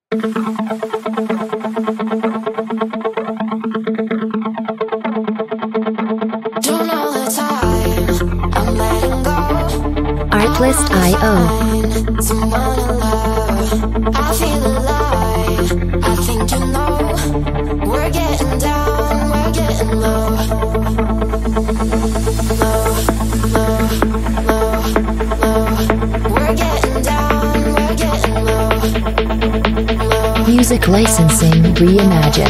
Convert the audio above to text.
Artlist.io. I feel alive. I think you know we're getting down, we're getting low, low, low, low, low. We're getting down, we're getting low, low. Music licensing reimagined.